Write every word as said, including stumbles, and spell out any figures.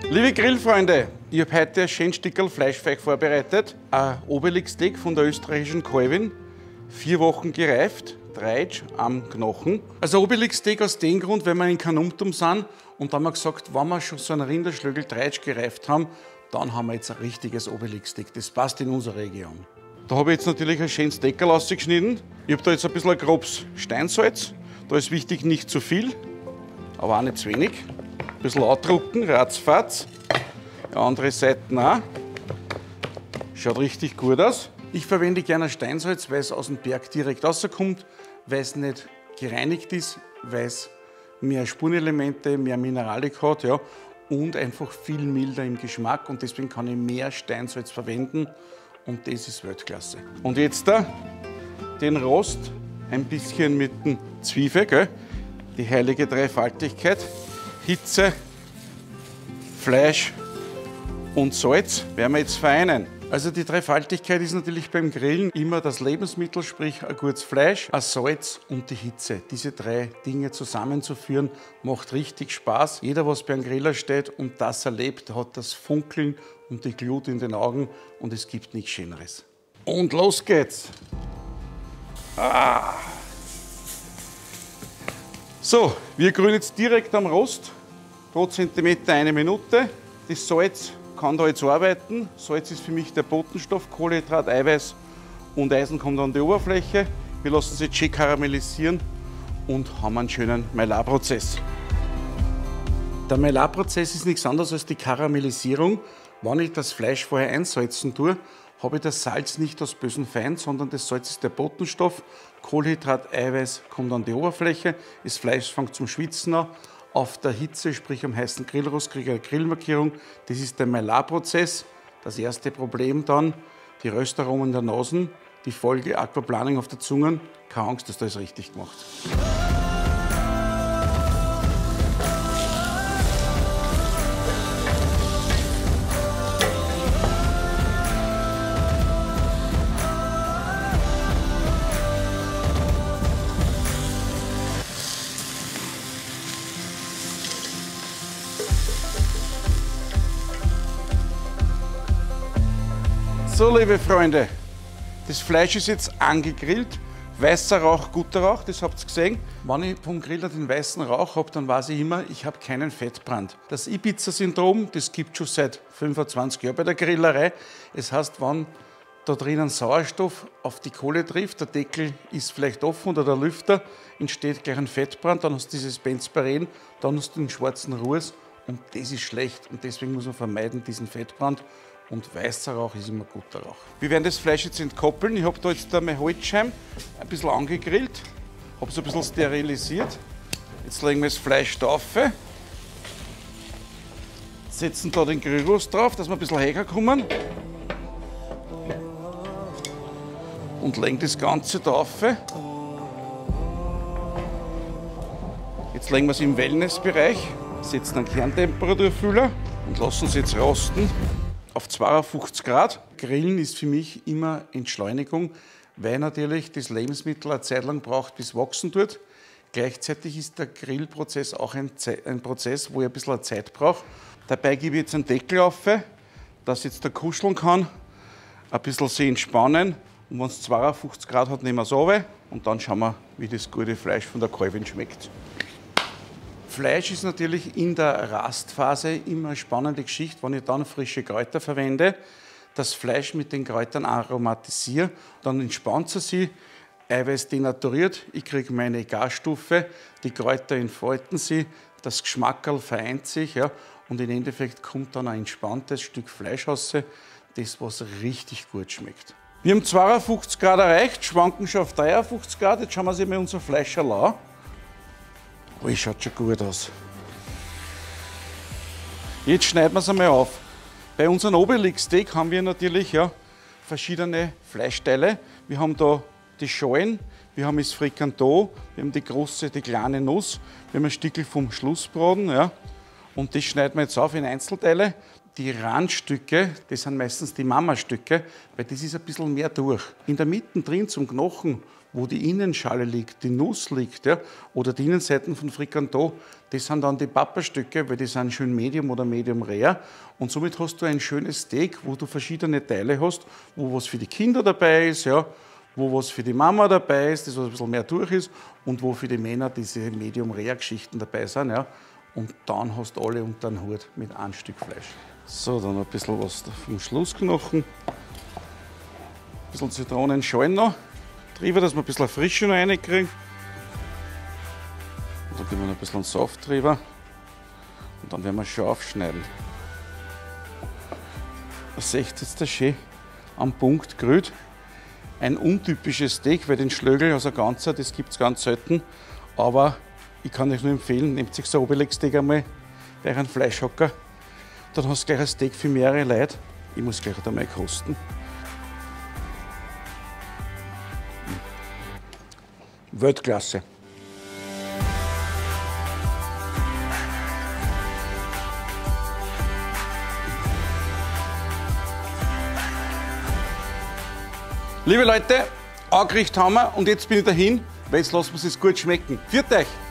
Liebe Grillfreunde, ich habe heute ein schönes Stückel Fleisch für euch vorbereitet. Ein Obelix-Steak von der österreichischen Calvin. Vier Wochen gereift, Dreitsch am Knochen. Also Obelix-Steak aus dem Grund, weil wir in Kanumtum sind. Und da haben wir gesagt, wenn wir schon so einen Rinderschlögel Dreitsch gereift haben, dann haben wir jetzt ein richtiges Obelix-Steak. Das passt in unsere Region. Da habe ich jetzt natürlich ein schönes Steckerl ausgeschnitten. Ich habe da jetzt ein bisschen ein grobes Steinsalz. Da ist wichtig, nicht zu viel, aber auch nicht zu wenig. Ein bisschen andrucken, ratzfatz. Andere Seiten auch. Schaut richtig gut aus. Ich verwende gerne Steinsalz, weil es aus dem Berg direkt rauskommt, weil es nicht gereinigt ist, weil es mehr Spurenelemente, mehr Mineralik hat, ja, und einfach viel milder im Geschmack. Und deswegen kann ich mehr Steinsalz verwenden und das ist Weltklasse. Und jetzt da den Rost ein bisschen mit dem Zwiebel, gell? Die heilige Dreifaltigkeit. Hitze, Fleisch und Salz werden wir jetzt vereinen. Also die Dreifaltigkeit ist natürlich beim Grillen immer das Lebensmittel, sprich ein gutes Fleisch, ein Salz und die Hitze. Diese drei Dinge zusammenzuführen, macht richtig Spaß. Jeder, was beim Griller steht und das erlebt, hat das Funkeln und die Glut in den Augen und es gibt nichts Schöneres. Und los geht's! Ah. So, wir grünen jetzt direkt am Rost, pro Zentimeter eine Minute. Das Salz kann da jetzt arbeiten. Salz ist für mich der Botenstoff, Kohlenhydrat, Eiweiß und Eisen kommt an die Oberfläche. Wir lassen es jetzt schön karamellisieren und haben einen schönen Maillard-Prozess. Der Maillard-Prozess ist nichts anderes als die Karamellisierung. Wenn ich das Fleisch vorher einsalzen tue, habe ich das Salz nicht aus bösen Feind, sondern das Salz ist der Botenstoff. Kohlenhydrat, Eiweiß kommt an die Oberfläche, das Fleisch fängt zum Schwitzen an. Auf der Hitze, sprich am heißen Grillrost, kriege ich eine Grillmarkierung. Das ist der Maillard-Prozess. Das erste Problem dann, die Röstaromen in der Nase, die Folge Aquaplaning auf der Zunge. Keine Angst, dass das richtig gemacht. So, liebe Freunde, das Fleisch ist jetzt angegrillt. Weißer Rauch, guter Rauch, das habt ihr gesehen. Wenn ich vom Griller den weißen Rauch habe, dann weiß ich immer, ich habe keinen Fettbrand. Das Ibiza-Syndrom, das gibt es schon seit fünfundzwanzig Jahren bei der Grillerei. Es heißt, wenn da drinnen Sauerstoff auf die Kohle trifft, der Deckel ist vielleicht offen oder der Lüfter, entsteht gleich ein Fettbrand, dann hast du dieses Benzpyren, dann hast du den schwarzen Ruß und das ist schlecht. Und deswegen muss man vermeiden, diesen Fettbrand. Und weißer Rauch ist immer guter Rauch. Wir werden das Fleisch jetzt entkoppeln. Ich habe da jetzt meine Holzscheiben ein bisschen angegrillt, habe es ein bisschen sterilisiert. Jetzt legen wir das Fleisch drauf, setzen da den Grillrost drauf, dass wir ein bisschen höher kommen und legen das Ganze drauf. Jetzt legen wir es im Wellnessbereich, setzen einen Kerntemperaturfühler und lassen es jetzt rosten. Auf zweiundfünfzig Grad. Grillen ist für mich immer Entschleunigung, weil natürlich das Lebensmittel eine Zeit lang braucht, bis es wachsen tut. Gleichzeitig ist der Grillprozess auch ein, ein Prozess, wo ich ein bisschen Zeit brauche. Dabei gebe ich jetzt einen Deckel auf, dass jetzt der kuscheln kann, ein bisschen sich entspannen. Und wenn es zweiundfünfzig Grad hat, nehmen wir es runter und dann schauen wir, wie das gute Fleisch von der Calvin schmeckt. Fleisch ist natürlich in der Rastphase immer eine spannende Geschichte, wenn ich dann frische Kräuter verwende, das Fleisch mit den Kräutern aromatisiere, dann entspannt es sich, Eiweiß denaturiert, ich kriege meine Gasstufe, die Kräuter entfalten sich, das Geschmackerl vereint sich, ja, und im Endeffekt kommt dann ein entspanntes Stück Fleisch raus, das was richtig gut schmeckt. Wir haben zweiundfünfzig Grad erreicht, schwanken schon auf dreiundfünfzig Grad, jetzt schauen wir uns mal unser Fleisch an. Oh, es schaut schon gut aus. Jetzt schneiden wir es einmal auf. Bei unserem Obelix-Steak haben wir natürlich ja, verschiedene Fleischteile. Wir haben da die Schalen, wir haben das Fricandeau, wir haben die große, die kleine Nuss, wir haben ein Stückchen vom Schlussbraten. Ja, und das schneiden wir jetzt auf in Einzelteile. Die Randstücke, das sind meistens die Mamastücke, weil das ist ein bisschen mehr durch. In der Mitte drin zum Knochen wo die Innenschale liegt, die Nuss liegt, ja, oder die Innenseiten von Fricandeau, das sind dann die Papperstücke, weil die sind schön medium oder medium rare. Und somit hast du ein schönes Steak, wo du verschiedene Teile hast, wo was für die Kinder dabei ist, ja, wo was für die Mama dabei ist, das was ein bisschen mehr durch ist, und wo für die Männer diese medium rare Geschichten dabei sind. Ja. Und dann hast du alle unter den Hut mit einem Stück Fleisch. So, dann ein bisschen was vom Schlussknochen. Ein bisschen Zitronenschalen noch drüber, dass wir ein bisschen Frische noch reinkriegen. Und dann geben wir noch ein bisschen Saft drüber. Und dann werden wir schon aufschneiden. Ihr seht jetzt das schön am Punkt gerührt. Ein untypisches Steak, weil den Schlögel, also ganzer, das gibt es ganz selten. Aber ich kann euch nur empfehlen, nehmt sich so ein Obelix-Steak einmal bei einem Fleischhocker. Dann hast du gleich ein Steak für mehrere Leute. Ich muss gleich einmal kosten. Weltklasse. Liebe Leute, angerichtet haben wir und jetzt bin ich dahin, weil jetzt lassen wir es gut schmecken. Viert euch!